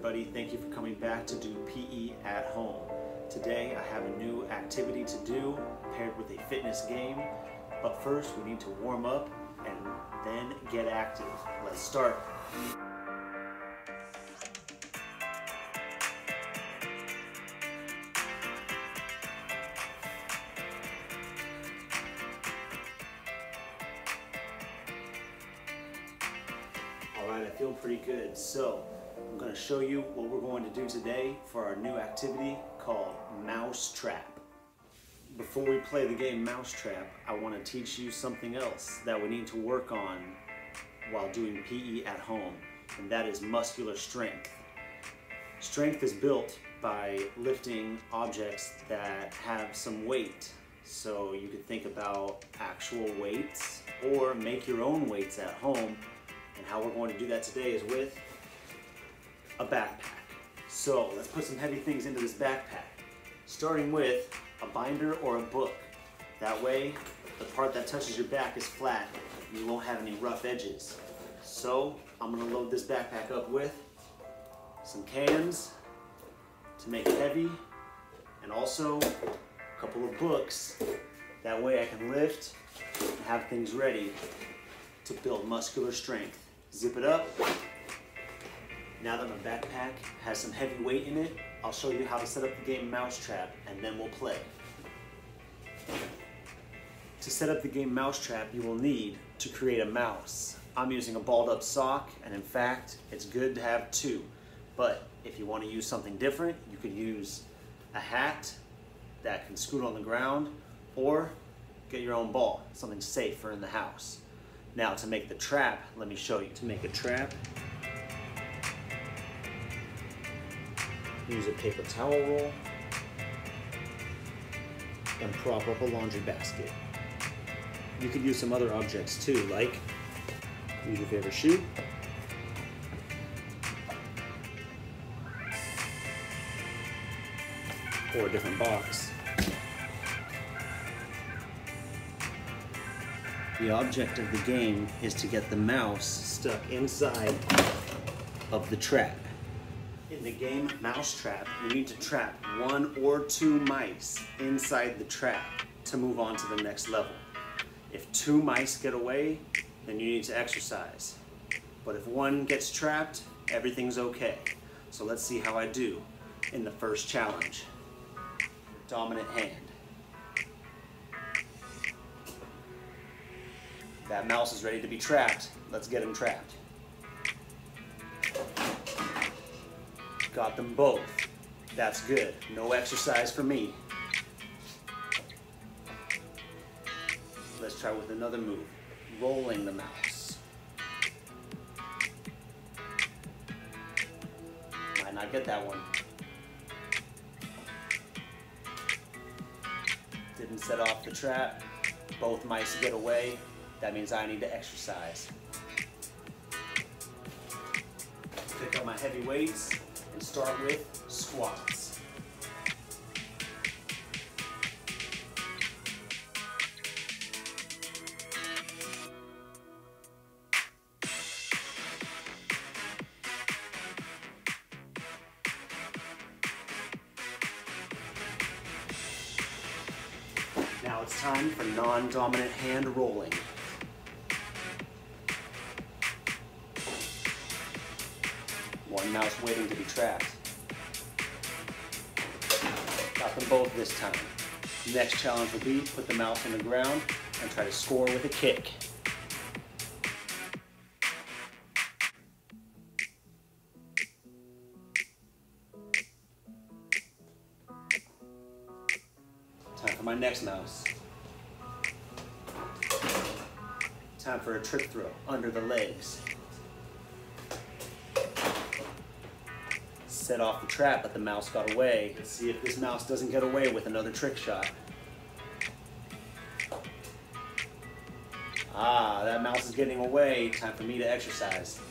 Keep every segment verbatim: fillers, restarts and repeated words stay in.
everybody. Thank you for coming back to do P E at home. Today I have a new activity to do paired with a fitness game. But first we need to warm up and then get active. Let's start. Alright, I feel pretty good. So I'm going to show you what we're going to do today for our new activity called Mousetrap. Before we play the game Mousetrap, I want to teach you something else that we need to work on while doing P E at home, and that is muscular strength. Strength is built by lifting objects that have some weight. So you could think about actual weights or make your own weights at home. And how we're going to do that today is with a backpack. So let's put some heavy things into this backpack, starting with a binder or a book. That way, the part that touches your back is flat. You won't have any rough edges. So I'm gonna load this backpack up with some cans to make it heavy, and also a couple of books. That way I can lift and have things ready to build muscular strength. Zip it up. Now that my backpack has some heavy weight in it, I'll show you how to set up the game Mousetrap, and then we'll play. To set up the game Mousetrap, you will need to create a mouse. I'm using a balled up sock, and in fact, it's good to have two. But if you want to use something different, you could use a hat that can scoot on the ground, or get your own ball, something safe for in the house. Now to make the trap, let me show you. To make a trap, use a paper towel roll and prop up a laundry basket. You could use some other objects too, like use your favorite shoe, or a different box. The object of the game is to get the mouse stuck inside of the trap. In the game Mousetrap, you need to trap one or two mice inside the trap to move on to the next level. If two mice get away, then you need to exercise. But if one gets trapped, everything's okay. So let's see how I do in the first challenge. Dominant hand. That mouse is ready to be trapped. Let's get him trapped. Got them both. That's good. No exercise for me. Let's try with another move. Rolling the mouse. Might not get that one. Didn't set off the trap. Both mice get away. That means I need to exercise. Pick up my heavy weights and start with squats. Now it's time for non-dominant hand rolling. One mouse waiting to be trapped. Got them both this time. Next challenge will be put the mouse on the ground and try to score with a kick. Time for my next mouse. Time for a trick throw under the legs. Set off the trap, but the mouse got away. Let's see if this mouse doesn't get away with another trick shot. Ah, that mouse is getting away. Time for me to exercise.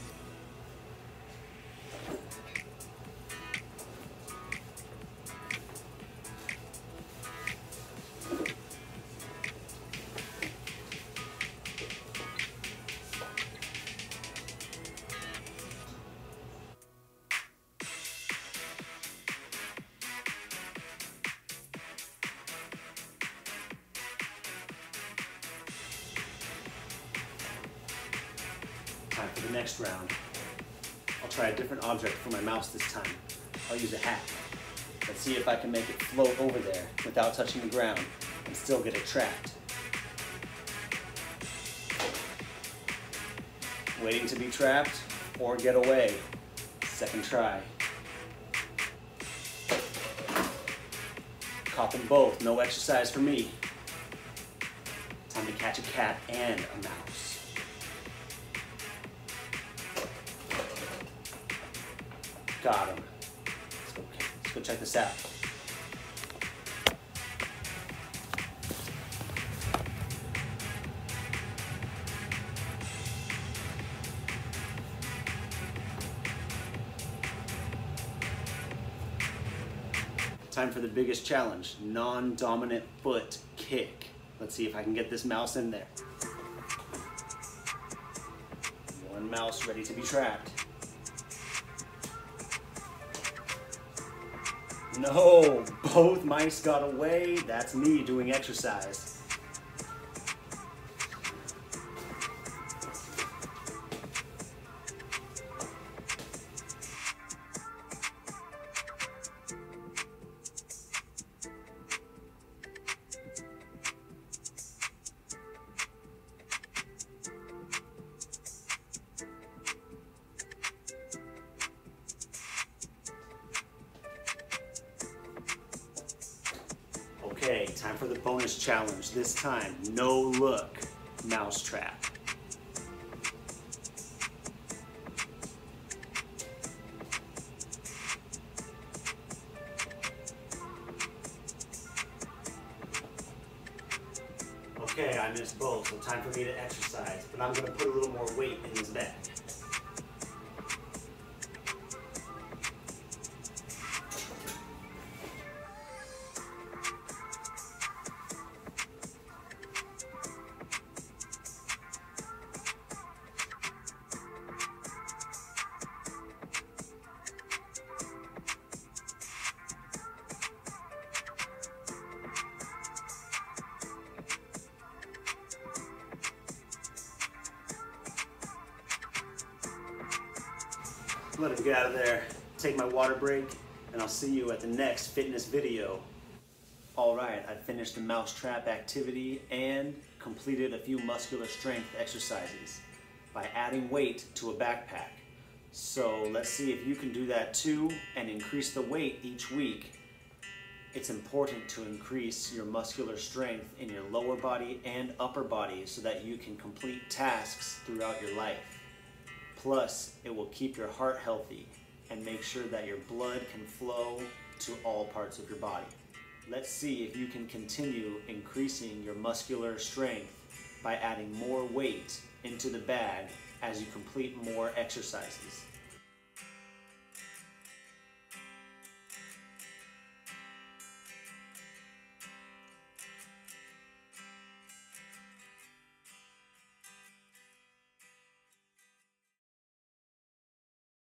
For the next round, I'll try a different object for my mouse this time. I'll use a hat. Let's see if I can make it float over there without touching the ground and still get it trapped. Waiting to be trapped or get away. Second try. Caught them both, no exercise for me. Time to catch a cat and a mouse. Got him. Let's go, let's go check this out. Time for the biggest challenge, non-dominant foot kick. Let's see if I can get this mouse in there. One mouse ready to be trapped. No, both mice got away. That's me doing exercise. Okay, time for the bonus challenge. This time, no look mouse trap. Okay, I missed both, so time for me to exercise, but I'm gonna put a little more weight in this bag. Let it get out of there, take my water break, and I'll see you at the next fitness video. All right, I finished the mousetrap activity and completed a few muscular strength exercises by adding weight to a backpack. So let's see if you can do that too and increase the weight each week. It's important to increase your muscular strength in your lower body and upper body so that you can complete tasks throughout your life. Plus, it will keep your heart healthy and make sure that your blood can flow to all parts of your body. Let's see if you can continue increasing your muscular strength by adding more weight into the bag as you complete more exercises.